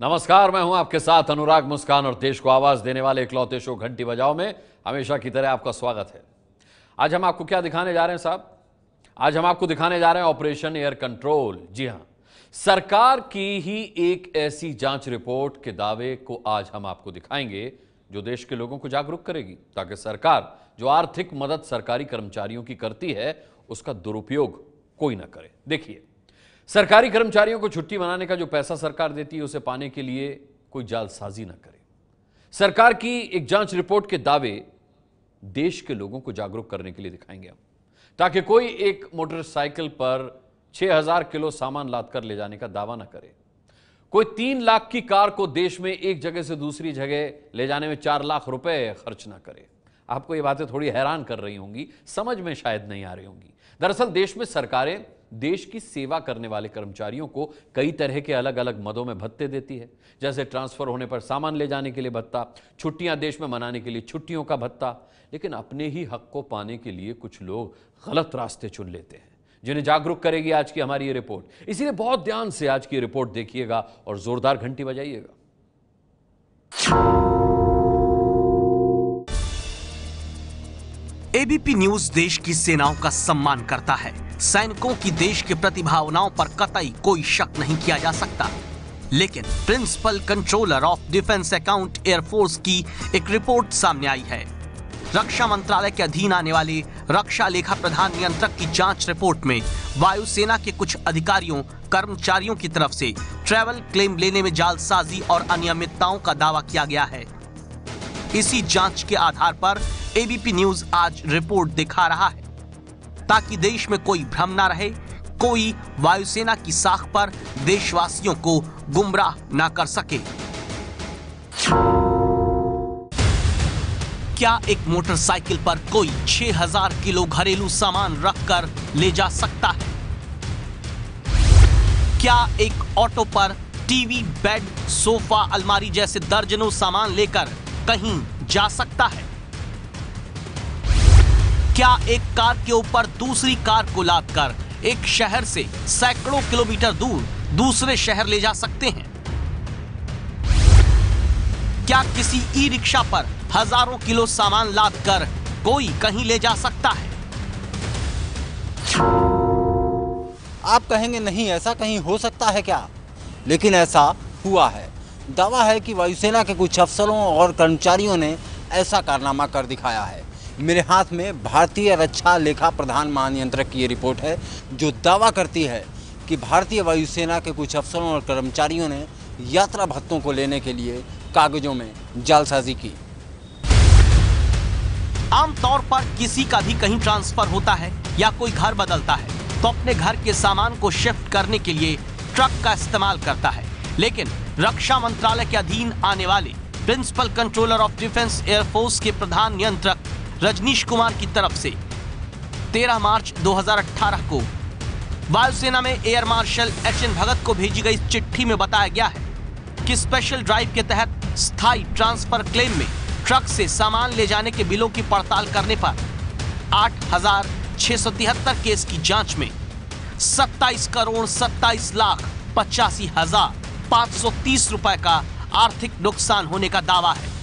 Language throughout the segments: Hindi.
नमस्कार, मैं हूं आपके साथ अनुराग मुस्कान और देश को आवाज देने वाले इकलौते शो घंटी बजाओ में हमेशा की तरह आपका स्वागत है। आज हम आपको क्या दिखाने जा रहे हैं साहब? आज हम आपको दिखाने जा रहे हैं ऑपरेशन एयर कंट्रोल। जी हां, सरकार की ही एक ऐसी जांच रिपोर्ट के दावे को आज हम आपको दिखाएंगे जो देश के लोगों को जागरूक करेगी, ताकि सरकार जो आर्थिक मदद सरकारी कर्मचारियों की करती है उसका दुरुपयोग कोई ना करे। देखिए, सरकारी कर्मचारियों को छुट्टी मनाने का जो पैसा सरकार देती है उसे पाने के लिए कोई जालसाजी ना करे। सरकार की एक जांच रिपोर्ट के दावे देश के लोगों को जागरूक करने के लिए दिखाएंगे हम, ताकि कोई एक मोटरसाइकिल पर 6000 किलो सामान लाद कर ले जाने का दावा ना करे, कोई 3 लाख की कार को देश में एक जगह से दूसरी जगह ले जाने में 4 लाख रुपए खर्च ना करे। आपको ये बातें थोड़ी हैरान कर रही होंगी, समझ में शायद नहीं आ रही होंगी। दरअसल देश में सरकारें देश की सेवा करने वाले कर्मचारियों को कई तरह के अलग अलग मदों में भत्ते देती है, जैसे ट्रांसफर होने पर सामान ले जाने के लिए भत्ता, छुट्टियां देश में मनाने के लिए छुट्टियों का भत्ता। लेकिन अपने ही हक को पाने के लिए कुछ लोग गलत रास्ते चुन लेते हैं, जिन्हें जागरूक करेगी आज की हमारी ये रिपोर्ट। इसीलिए बहुत ध्यान से आज की रिपोर्ट देखिएगा और जोरदार घंटी बजाइएगा। एबीपी न्यूज देश की सेनाओं का सम्मान करता है। सैनिकों की देश के प्रति भावनाओं पर कतई कोई शक नहीं किया जा सकता। लेकिन principal controller of defence account air force की एक रिपोर्ट सामने आई है। रक्षा मंत्रालय के अधीन आने वाले रक्षा लेखा प्रधान नियंत्रक की जांच रिपोर्ट में वायुसेना के कुछ अधिकारियों कर्मचारियों की तरफ से ट्रैवल क्लेम लेने में जालसाजी और अनियमितताओं का दावा किया गया है। इसी जांच के आधार पर एबीपी न्यूज आज रिपोर्ट दिखा रहा है, ताकि देश में कोई भ्रम ना रहे, कोई वायुसेना की साख पर देशवासियों को गुमराह ना कर सके। क्या एक मोटरसाइकिल पर कोई 6000 किलो घरेलू सामान रखकर ले जा सकता है? क्या एक ऑटो पर टीवी, बेड, सोफा, अलमारी जैसे दर्जनों सामान लेकर कहीं जा सकता है? क्या एक कार के ऊपर दूसरी कार को लादकर एक शहर से सैकड़ों किलोमीटर दूर दूसरे शहर ले जा सकते हैं? क्या किसी ई रिक्शा पर हजारों किलो सामान लादकर कोई कहीं ले जा सकता है? आप कहेंगे नहीं, ऐसा कहीं हो सकता है क्या? लेकिन ऐसा हुआ है। दावा है कि वायुसेना के कुछ अफसरों और कर्मचारियों ने ऐसा कारनामा कर दिखाया है। मेरे हाथ में भारतीय रक्षा लेखा प्रधान महानियंत्रक की ये रिपोर्ट है, जो दावा करती है कि भारतीय वायुसेना के कुछ अफसरों और कर्मचारियों ने यात्रा भत्तों को लेने के लिए कागजों में जालसाजी की। आमतौर पर किसी का भी कहीं ट्रांसफर होता है या कोई घर बदलता है तो अपने घर के सामान को शिफ्ट करने के लिए ट्रक का इस्तेमाल करता है। लेकिन रक्षा मंत्रालय के अधीन आने वाले principal controller of defence air force के प्रधान नियंत्रक रजनीश कुमार की तरफ से 13 मार्च 2018 को वायुसेना में एयर मार्शल एचएन भगत को भेजी गई चिट्ठी में बताया गया है कि स्पेशल ड्राइव के तहत स्थायी ट्रांसफर क्लेम में ट्रक से सामान ले जाने के बिलों की पड़ताल करने पर 8673 केस की जांच में 27 करोड़ 27 लाख 85,530 रुपए का आर्थिक नुकसान होने का दावा है।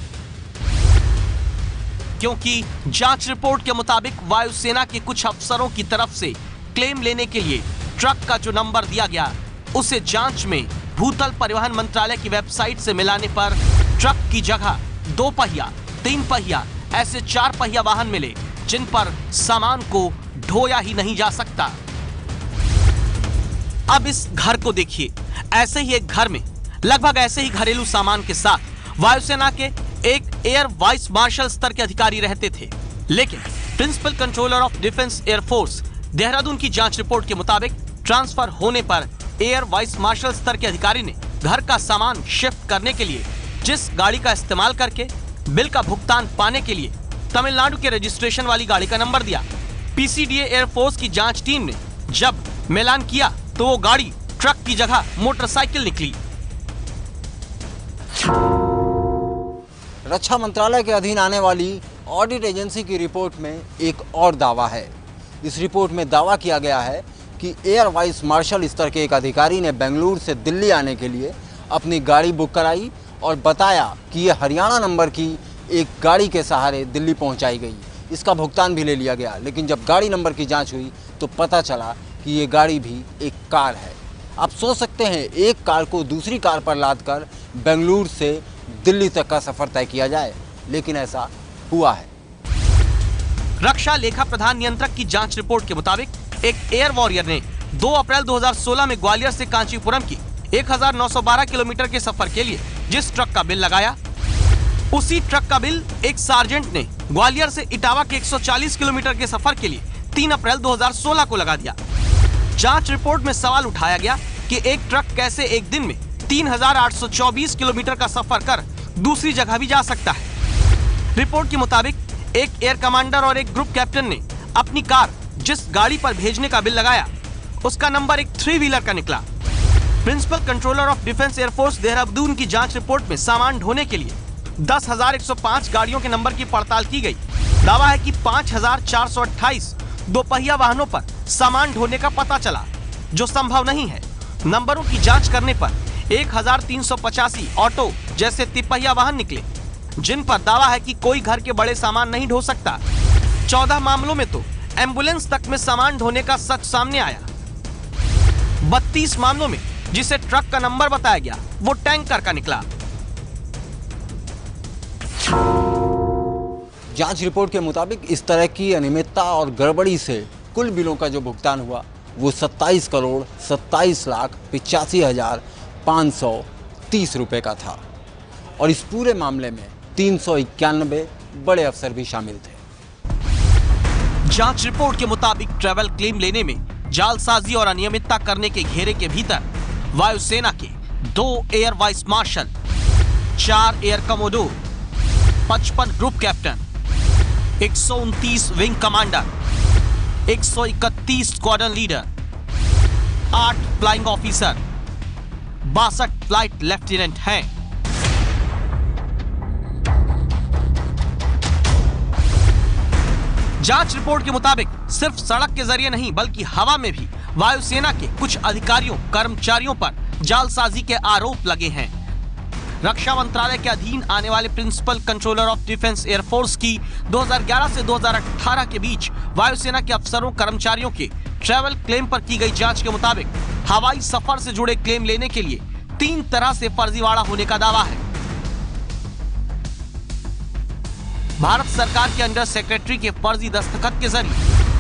क्योंकि जांच रिपोर्ट के मुताबिक वायुसेना के कुछ अफसरों की तरफ से क्लेम लेने के लिए ट्रक का जो नंबर दिया गया उसे जांच में भूतल परिवहन मंत्रालय की वेबसाइट से मिलाने पर ट्रक की जगह 2 पहिया, 3 पहिया ऐसे 4 पहिया वाहन मिले, जिन पर सामान को ढोया ही नहीं जा सकता। अब इस घर को देखिए। ऐसे ही एक घर में लगभग ऐसे ही घरेलू सामान के साथ वायुसेना के एक एयर वाइस मार्शल स्तर के अधिकारी रहते थे। लेकिन principal controller of defence air force Dehradun की जांच रिपोर्ट के मुताबिक ट्रांसफर होने पर एयर वाइस मार्शल स्तर के अधिकारी ने घर का सामान शिफ्ट करने के लिए जिस गाड़ी का इस्तेमाल करके बिल का भुगतान पाने के लिए तमिलनाडु के रजिस्ट्रेशन वाली गाड़ी का नंबर दिया। पीसीडीए एयरफोर्स की जांच टीम ने जब मिलान किया तो वो गाड़ी ट्रक की जगह मोटरसाइकिल निकली। रक्षा मंत्रालय के अधीन आने वाली ऑडिट एजेंसी की रिपोर्ट में एक और दावा है। इस रिपोर्ट में दावा किया गया है कि एयर वाइस मार्शल स्तर के एक अधिकारी ने बेंगलुरु से दिल्ली आने के लिए अपनी गाड़ी बुक कराई और बताया कि ये हरियाणा नंबर की एक गाड़ी के सहारे दिल्ली पहुंचाई गई। इसका भुगतान भी ले लिया गया, लेकिन जब गाड़ी नंबर की जांच हुई तो पता चला कि ये गाड़ी भी एक कार है। आप सोच सकते हैं, एक कार को दूसरी कार पर लादकर बेंगलुरु से दिल्ली तक का सफर तय किया जाए, लेकिन ऐसा हुआ है। रक्षा लेखा प्रधान नियंत्रक की जांच रिपोर्ट के मुताबिक एक एयर वॉरियर ने 2 अप्रैल 2016 में ग्वालियर से कांचीपुरम की 1912 किलोमीटर के सफर के लिए जिस ट्रक का बिल लगाया, उसी ट्रक का बिल एक सार्जेंट ने ग्वालियर से इटावा के 140 किलोमीटर के सफर के लिए 3 अप्रैल 2016 को लगा दिया। जांच रिपोर्ट में सवाल उठाया गया कि एक ट्रक कैसे एक दिन में 3824 किलोमीटर का सफर कर दूसरी जगह भी जा सकता है। रिपोर्ट के मुताबिक एक एयर कमांडर और एक ग्रुप कैप्टन ने अपनी कार जिस गाड़ी पर भेजने का बिल लगाया, उसका नंबर एक 3 व्हीलर का निकला। Principal controller of defence air force Dehradun की जांच रिपोर्ट में सामान ढोने के लिए 10,105 गाड़ियों के नंबर की पड़ताल की गई। दावा है कि 5,428 दोपहिया वाहनों पर सामान ढोने का पता चला, जो संभव नहीं है। नंबरों की जांच करने पर 1,385 ऑटो जैसे तिपहिया वाहन निकले, जिन पर दावा है कि कोई घर के बड़े सामान नहीं ढो सकता। 14 मामलों में तो एम्बुलेंस तक में सामान ढोने का सच सामने आया। 32 मामलों में जिसे ट्रक का नंबर बताया गया, वो टैंकर का निकला। जांच रिपोर्ट के मुताबिक इस तरह की अनियमितता और गड़बड़ी से कुल बिलों का जो भुगतान हुआ वो 27,27,85,530 रुपए का था, और इस पूरे मामले में 391 बड़े अफसर भी शामिल थे। जांच रिपोर्ट के मुताबिक ट्रैवल क्लेम लेने में जालसाजी और अनियमितता करने के घेरे के भीतर वायुसेना के 2 air vice marshal, 4 air commodore, 55 group captain, 129 wing commander, 131 squadron leader, 8 flying officer, 62 flight lieutenant हैं। जांच रिपोर्ट के मुताबिक सिर्फ सड़क के जरिए नहीं, बल्कि हवा में भी वायुसेना के कुछ अधिकारियों कर्मचारियों पर जालसाजी के आरोप लगे हैं। रक्षा मंत्रालय के अधीन आने वाले principal controller of defence air force की 2011 से 2018 के बीच वायुसेना के अफसरों कर्मचारियों के ट्रैवल क्लेम पर की गई जांच के मुताबिक हवाई सफर से जुड़े क्लेम लेने के लिए 3 तरह से फर्जीवाड़ा होने का दावा है। भारत सरकार के अंडर सेक्रेटरी के फर्जी दस्तखत के जरिए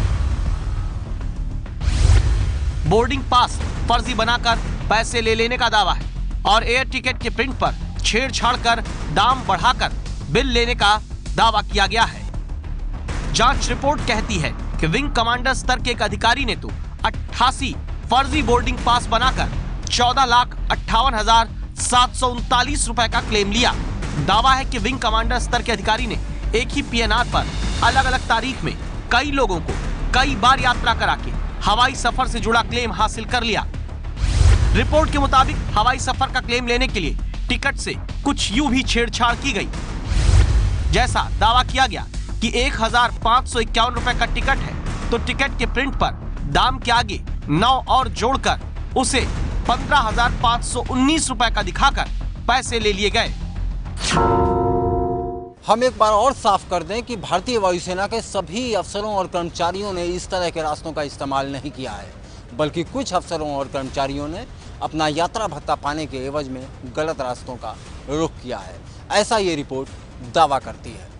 बोर्डिंग पास फर्जी बनाकर पैसे ले लेने का दावा है, और एयर टिकट के प्रिंट पर छेड़छाड़ कर दाम बढ़ाकर बिल लेने का दावा किया गया है। जांच रिपोर्ट कहती है कि विंग कमांडर स्तर के एक अधिकारी ने तो 88 फर्जी बोर्डिंग पास बनाकर 14,58,739 रुपए का क्लेम लिया। दावा है कि विंग कमांडर स्तर के अधिकारी ने एक ही पीएनआर पर अलग अलग तारीख में कई लोगों को कई बार यात्रा करा के हवाई सफर से जुड़ा क्लेम हासिल कर लिया। रिपोर्ट के मुताबिक हवाई सफर का क्लेम लेने के लिए टिकट से कुछ यूं भी छेड़छाड़ की गई, जैसा दावा किया गया कि 1,551 रुपए का टिकट है तो टिकट के प्रिंट पर दाम के आगे 9 और जोड़कर उसे 15,519 रुपए का दिखाकर पैसे ले लिए गए। हम एक बार और साफ कर दें कि भारतीय वायुसेना के सभी अफसरों और कर्मचारियों ने इस तरह के रास्तों का इस्तेमाल नहीं किया है, बल्कि कुछ अफसरों और कर्मचारियों ने अपना यात्रा भत्ता पाने के एवज में गलत रास्तों का रुख किया है। ऐसा ये रिपोर्ट दावा करती है।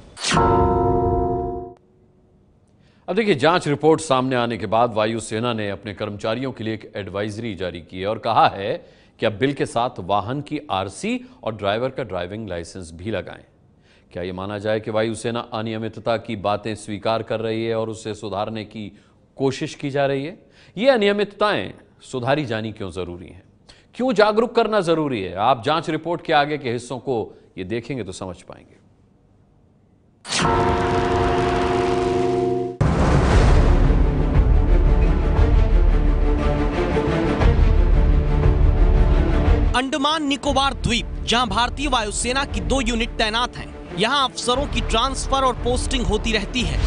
अब देखिए, जांच रिपोर्ट सामने आने के बाद वायुसेना ने अपने कर्मचारियों के लिए एक एडवाइजरी जारी की है और कहा है कि अब बिल के साथ वाहन की आरसी और ड्राइवर का ड्राइविंग लाइसेंस भी लगाएं। क्या ये माना जाए कि वायुसेना अनियमितता की बातें स्वीकार कर रही है और उसे सुधारने की कोशिश की जा रही है? ये अनियमितताएं सुधारी जानी क्यों जरूरी हैं? क्यों जागरूक करना जरूरी है? आप जांच रिपोर्ट के आगे के हिस्सों को ये देखेंगे तो समझ पाएंगे। अंडमान निकोबार द्वीप, जहां भारतीय वायुसेना की 2 यूनिट तैनात हैं, यहां अफसरों की ट्रांसफर और पोस्टिंग होती रहती है।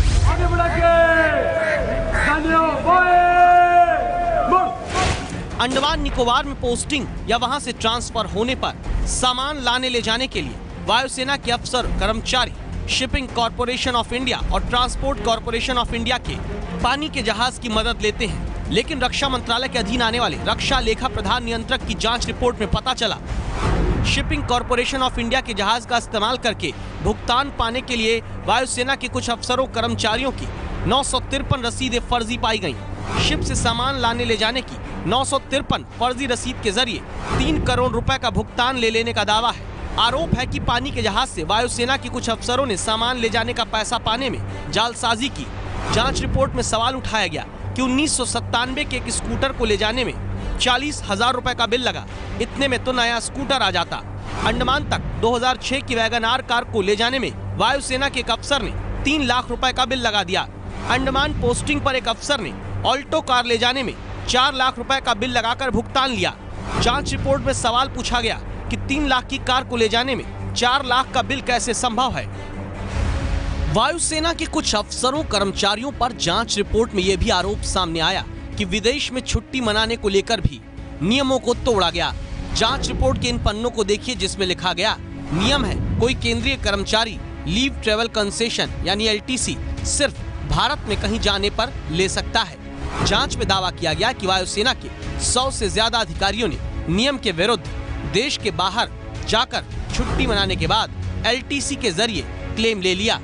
अंडमान निकोबार में पोस्टिंग या वहां से ट्रांसफर होने पर सामान लाने ले जाने के लिए वायुसेना के अफसर कर्मचारी शिपिंग कॉरपोरेशन ऑफ इंडिया और ट्रांसपोर्ट कॉरपोरेशन ऑफ इंडिया के पानी के जहाज की मदद लेते हैं। लेकिन रक्षा मंत्रालय के अधीन आने वाले रक्षा लेखा प्रधान नियंत्रक की जांच रिपोर्ट में पता चला, शिपिंग कॉरपोरेशन ऑफ इंडिया के जहाज का इस्तेमाल करके भुगतान पाने के लिए वायुसेना के कुछ अफसरों कर्मचारियों की 953 रसीदें फर्जी पाई गईं। शिप से सामान लाने ले जाने की 953 फर्जी रसीद के जरिए 3 करोड़ रुपए का भुगतान ले लेने का दावा है। आरोप है कि पानी के जहाज से वायुसेना के कुछ अफसरों ने सामान ले जाने का पैसा पाने में जालसाजी की। जांच रिपोर्ट में सवाल उठाया गया कि 1997 के एक स्कूटर को ले जाने में 40,000 रुपए का बिल लगा। इतने में तो नया स्कूटर आ जाता। अंडमान तक 2006 की वैगन आर कार को ले जाने में वायुसेना के एक अफसर ने 3 लाख रुपए का बिल लगा दिया। अंडमान पोस्टिंग पर एक अफसर ने ऑल्टो कार ले जाने में 4 लाख रुपए का बिल लगाकर भुगतान लिया। जांच रिपोर्ट में सवाल पूछा गया कि 3 लाख की कार को ले जाने में 4 लाख का बिल कैसे संभव है। वायुसेना के कुछ अफसरों कर्मचारियों पर जांच रिपोर्ट में यह भी आरोप सामने आया कि विदेश में छुट्टी मनाने को लेकर भी नियमों को तोड़ा गया। जांच रिपोर्ट के इन पन्नों को देखिए जिसमें लिखा गया, नियम है कोई केंद्रीय कर्मचारी लीव ट्रेवल कंसेशन यानी LTC सिर्फ भारत में कहीं जाने पर ले सकता है। जांच में दावा किया गया कि वायुसेना के 100 से ज्यादा अधिकारियों ने नियम के विरुद्ध देश के बाहर जाकर छुट्टी मनाने के बाद LTC के जरिए क्लेम ले लिया।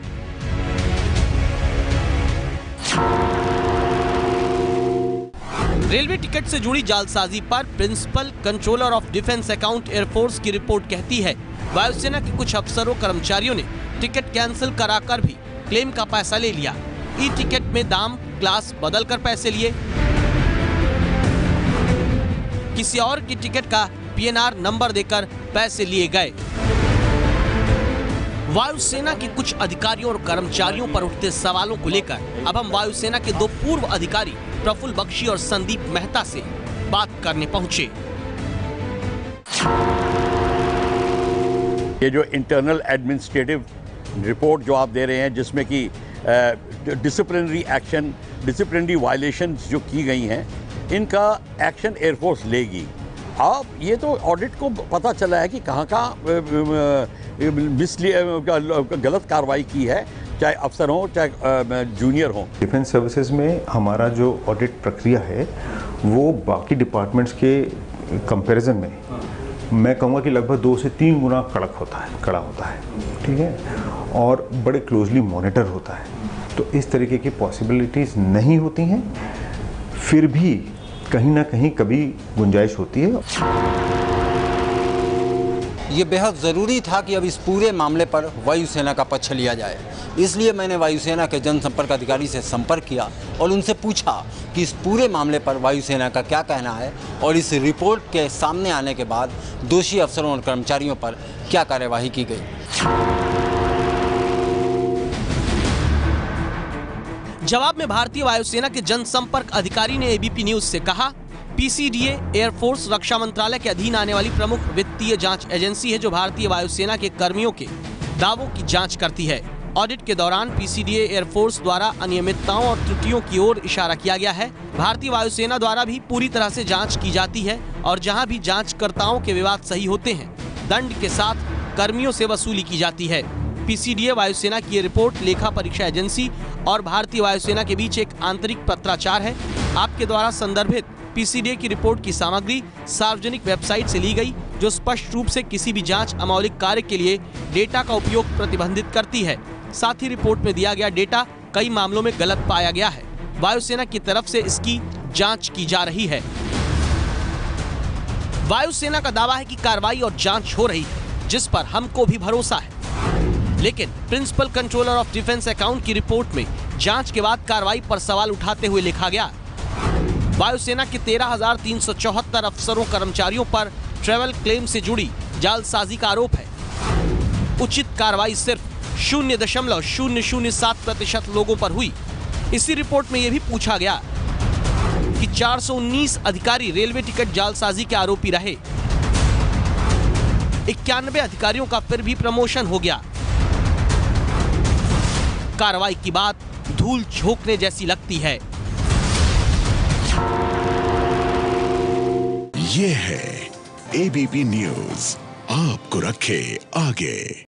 रेलवे टिकट से जुड़ी जालसाजी पर principal controller of defence account air force की रिपोर्ट कहती है, वायुसेना के कुछ अफसरों कर्मचारियों ने टिकट कैंसिल कराकर भी क्लेम का पैसा ले लिया। ई टिकट में दाम क्लास बदलकर पैसे लिए, किसी और की टिकट का PNR नंबर देकर पैसे लिए गए। वायुसेना के कुछ अधिकारियों और कर्मचारियों पर उठते सवालों को लेकर अब हम वायुसेना के 2 पूर्व अधिकारी प्रफुल्ल बख्शी और संदीप मेहता से बात करने पहुंचे। ये जो इंटरनल एडमिनिस्ट्रेटिव रिपोर्ट जो आप दे रहे हैं, जिसमें कि डिसिप्लिनरी एक्शन, डिसिप्लिनरी वायलेशंस जो की गई हैं, इनका एक्शन एयरफोर्स लेगी। अब ये तो ऑडिट को पता चला है कि कहाँ गलत कार्रवाई की है, चाहे अफसर हो चाहे जूनियर हो। डिफेंस सर्विसेज में हमारा जो ऑडिट प्रक्रिया है वो बाकी डिपार्टमेंट्स के कंपैरिजन में मैं कहूँगा कि लगभग 2 से 3 गुना कड़ा होता है, ठीक है, और बड़े क्लोजली मॉनिटर होता है। तो इस तरीके की पॉसिबिलिटीज़ नहीं होती हैं, फिर भी कहीं ना कहीं कभी गुंजाइश होती है। ये बेहद ज़रूरी था कि अब इस पूरे मामले पर वायुसेना का पक्ष लिया जाए। इसलिए मैंने वायुसेना के जनसंपर्क अधिकारी से संपर्क किया और उनसे पूछा कि इस पूरे मामले पर वायुसेना का क्या कहना है और इस रिपोर्ट के सामने आने के बाद दोषी अफसरों और कर्मचारियों पर क्या कार्यवाही की गई। जवाब में भारतीय वायुसेना के जनसंपर्क अधिकारी ने ABP न्यूज से कहा, PCDA एयरफोर्स रक्षा मंत्रालय के अधीन आने वाली प्रमुख वित्तीय जांच एजेंसी है जो भारतीय वायुसेना के कर्मियों के दावों की जांच करती है। ऑडिट के दौरान PCDA एयरफोर्स द्वारा अनियमितताओं और त्रुटियों की ओर इशारा किया गया है। भारतीय वायुसेना द्वारा भी पूरी तरह से जांच की जाती है और जहां भी जांचकर्ताओं के विवाद सही होते हैं, दंड के साथ कर्मियों से वसूली की जाती है। PCDA वायुसेना की ये रिपोर्ट लेखा परीक्षा एजेंसी और भारतीय वायुसेना के बीच एक आंतरिक पत्राचार है। आपके द्वारा संदर्भित PCDA की रिपोर्ट की सामग्री सार्वजनिक वेबसाइट से ली गई, जो स्पष्ट रूप से किसी भी जांच अमौलिक कार्य के लिए डेटा का उपयोग प्रतिबंधित करती है। साथ ही रिपोर्ट में दिया गया डेटा कई मामलों में गलत पाया गया है। वायुसेना की तरफ से इसकी जांच की जा रही है। वायुसेना का दावा है कि कार्रवाई और जांच हो रही है, जिस पर हमको भी भरोसा है। लेकिन principal controller of defence account की रिपोर्ट में जांच के बाद कार्रवाई पर सवाल उठाते हुए लिखा गया, वायुसेना के 13,374 अफसरों कर्मचारियों पर ट्रैवल क्लेम से जुड़ी जालसाजी का आरोप है। उचित कार्रवाई सिर्फ 0.007% लोगों पर हुई। इसी रिपोर्ट में यह भी पूछा गया कि 419 अधिकारी रेलवे टिकट जालसाजी के आरोपी रहे। 91 अधिकारियों का फिर भी प्रमोशन हो गया। कार्रवाई की बात धूल झोंकने जैसी लगती है। ये है एबीपी न्यूज, आपको रखे आगे।